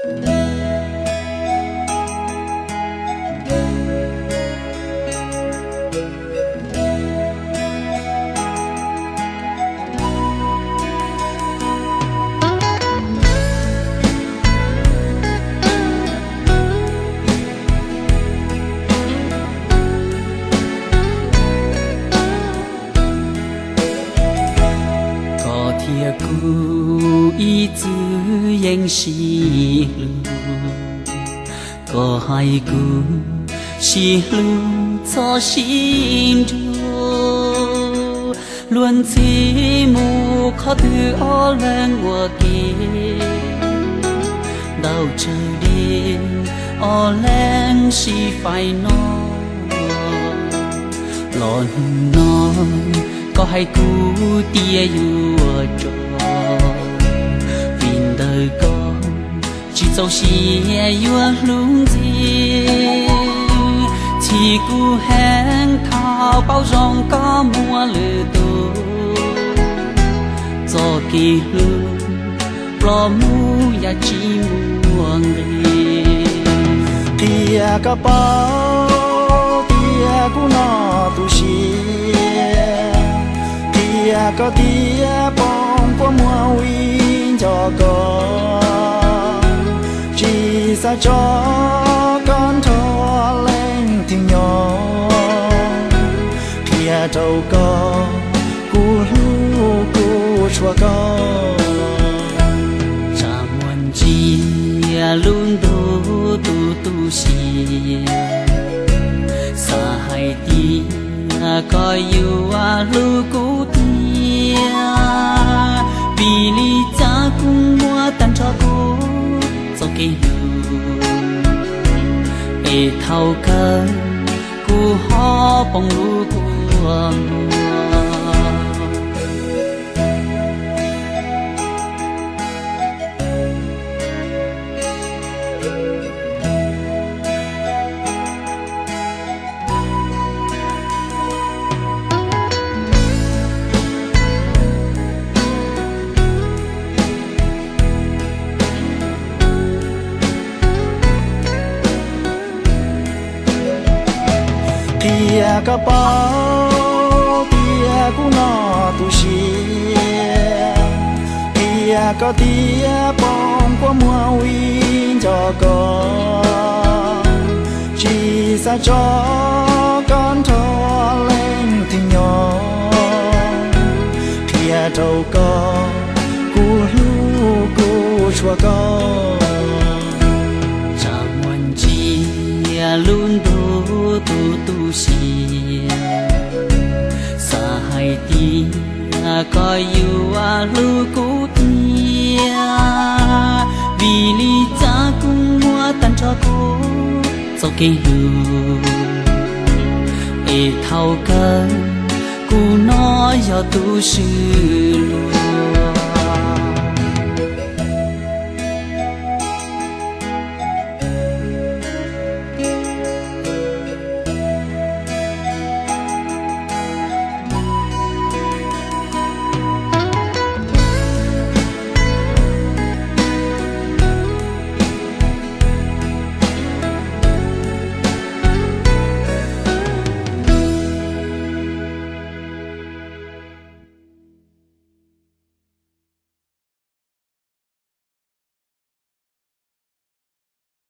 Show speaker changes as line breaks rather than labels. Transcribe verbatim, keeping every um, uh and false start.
一字言西路，có hai cú xì lưu cho xin ru luôn chỉ mù khó từ ó lên qua kia đau trời đêm ó lên xì phải nó lon nó có hai cú tia vừa trò vì đời con chỉ dẫu xì vừa lung gì chỉ cú hẹn thao bao rong có mua lừa tôi do kỳ lương lo mu ya chỉ muôn đi
tia cả bao tia cú nó tu xia tia có tia bom qua mua win cho con chỉ xa cho con thọ lên tiếng nhỏ tia trâu con cú lu cú chua con
cha muốn chi luôn đô tu tu xia xa hai tia coi yêu lu cú tia vì lý cha cũng mua tan cho cô cho cái lu e thâu cơ cú ho bông lu của
tia cả bao tia cú nó tu xia tia có tia bom qua mua win cho con chỉ xa cho con thọ lên tiếng nhỏ tia trâu con cú lu cú chua con
cha muốn chi luôn đô tu tu xia xa hai tia coi yêu lu cú tia vì lý cha cũng mua tan cho cô cho cái lu e thâu cơ cú nói do tu sư